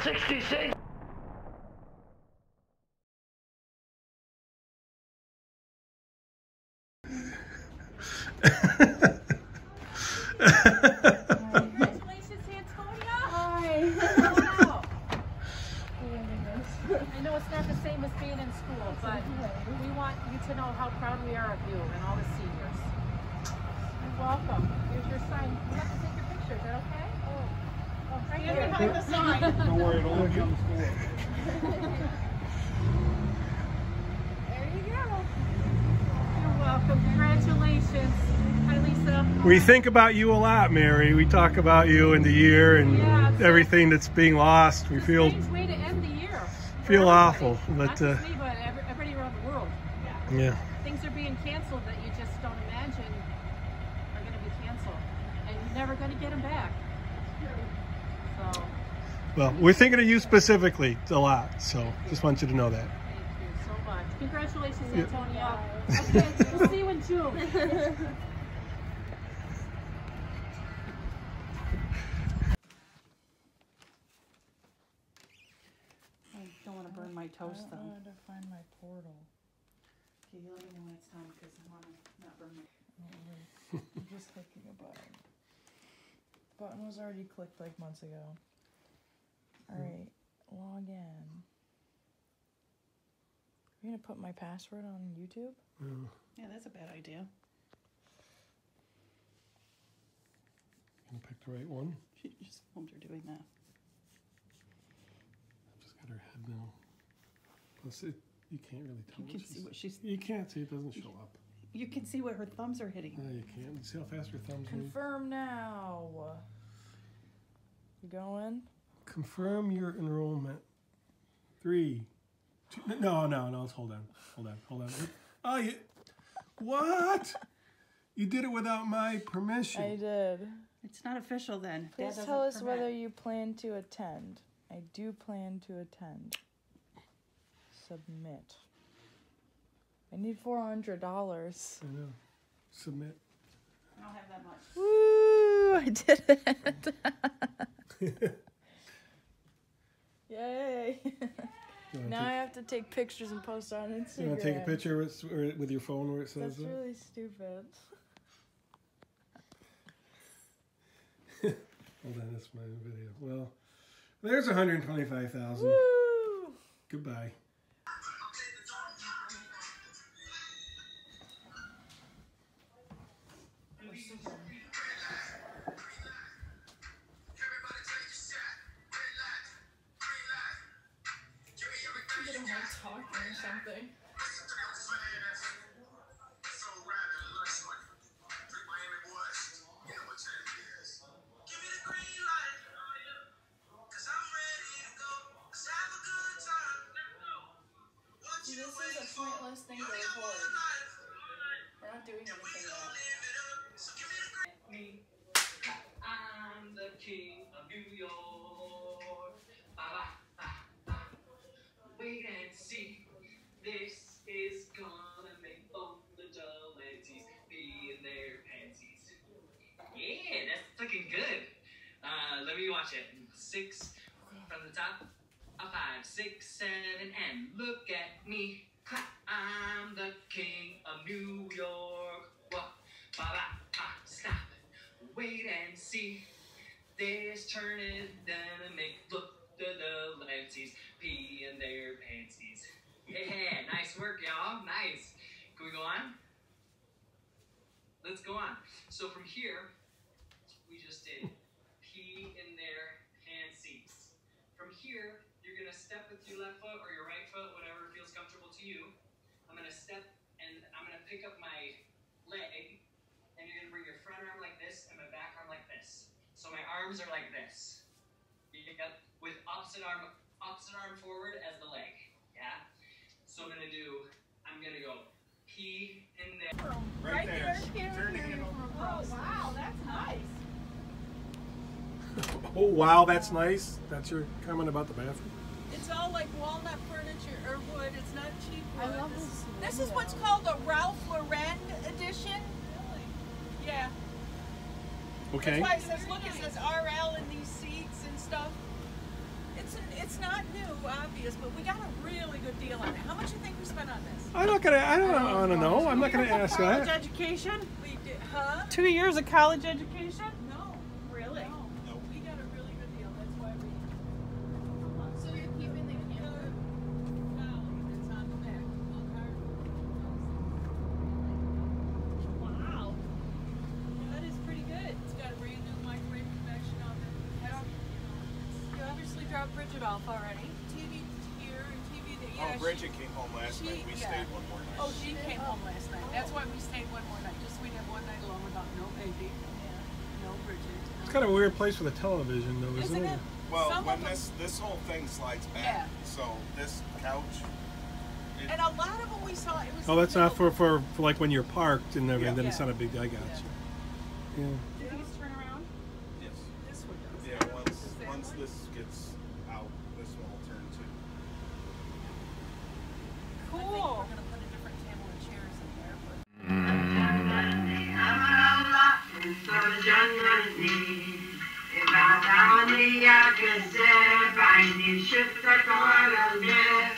66. Congratulations, Antonia! Hi! Wow. I know it's not the same as being in school, but we want you to know how proud we are of you and all the seniors. You're welcome. Here's your sign. You have to take your picture. Is that okay? Oh, right here. Behind the sign. Don't worry, it'll only be on the school. There you go. You're welcome. Congratulations. Hi, Lisa. We think about you a lot, Mary. We talk about you in the year and everything that's being lost. We feel Strange way to end the year. feel awful, but not just me, but everybody around the world. yeah. Things are being canceled that you just don't imagine are going to be canceled, and you're never going to get them back. So, Well, we're thinking of you specifically a lot, so just want you to know that. thank you so much. Congratulations, Antonia. Okay, we'll see you in June. I don't want to burn my toast, though. I want to find my portal. Okay, you let me know when it's time, because I want to not burn my... I'm just clicking a button. The button was already clicked like months ago. Alright, log in. You're gonna put my password on YouTube? Yeah, that's a bad idea. You pick the right one. She just filmed her doing that. I've just got her head now. Plus, you can't really tell. You can see what she's... You can't see. It doesn't show up. You can see what her thumbs are hitting. No, you can't. See how fast her thumbs move? Confirm now. You going? Confirm your enrollment. 3, 2. No. Let's hold on. Oh, you. What? You did it without my permission. I did. It's not official then. Please tell us whether you plan to attend. I do plan to attend. Submit. I need $400. I know. Submit. I don't have that much. Woo! I did it. Yay! Now I have to take pictures and post on Instagram. You want to take a picture with your phone where it says That's really stupid. Hold on, that's my video. Well, there's 125,000. Woo! Goodbye. Talking or something. See, this is a pointless thing to record. We're not doing anything yet. Me, I'm the king of New York. Wait and see. This is gonna make both the Delancey's be in their panties. Yeah, that's looking good. Let me watch it. 6 from the top. A 5, 6, 7, and look at me. I'm the king of New York. Whoa, stop. Wait and see. This turn is gonna make look the Delancey's pee in their panties. Yeah, nice work, y'all. Nice. Can we go on? Let's go on. So from here, we just did pee in their panties. From here, you're gonna step with your left foot or your right foot, whatever feels comfortable to you. I'm gonna step and I'm gonna pick up my leg, and you're gonna bring your front arm like this and my back arm like this. So my arms are like this. With opposite arm forward as the leg. Yeah? So I'm gonna go pee in there. Right there. Turn the handle. Oh, wow, that's nice. Oh, wow, that's nice. That's your comment about the bathroom? It's all like walnut furniture or wood. It's not cheap wood. I love this. This is what's called a Ralph Lauren edition. Yeah. Okay. That's why it says, look, it says RL in these seats and stuff. it's not new, obvious, but we got a really good deal on it. How much do you think we spent on this? I'm not gonna. I don't want to know. I'm not gonna ask College that. education? We did, huh? 2 years of college education? No, Really? no. We got a really good deal. That's why we. So you're keeping the camera? It's on the back. Wow. That is pretty good. It's got a brand new microwave convection oven. You obviously dropped Bridget off already. TV here and TV there. Yeah, Oh, Bridget came home last night. We yeah. stayed one more night. Oh, she came home last night. That's why we stayed one more night. Just so we'd have one night alone without no baby. No Bridget. It's kind of a weird place for the television, though, isn't Isn't it? it? Well, Some when of them- this whole thing slides Yeah. back, so this couch. And a lot of them we saw, it was. Oh, that's not for like when you're parked and everything. Yeah. Then it's not a big. I got you. Yeah. Do these turn around? Yes. This one does. Yeah. Once Does that once one? this gets out, this one will turn too. I think Cool. we're gonna put a different table and chairs in there, but. If I found the I could say, find the ship that